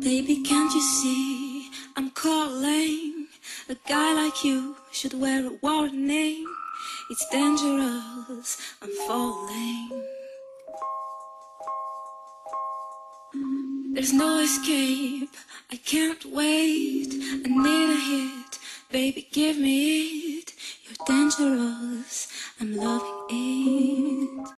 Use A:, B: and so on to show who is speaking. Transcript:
A: Baby, can't you see I'm calling? A guy like you should wear a warning. It's dangerous, I'm falling. There's no escape, I can't wait. I need a hit, baby, give me it. You're dangerous, I'm loving it.